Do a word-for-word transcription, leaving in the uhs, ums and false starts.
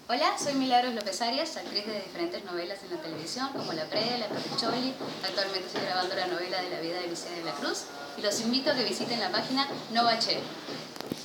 Hola, soy Milagros López Arias, actriz de diferentes novelas en la televisión, como La Preda, La Choli. Actualmente estoy grabando la novela de la vida de Lucía de la Cruz y los invito a que visiten la página Novache.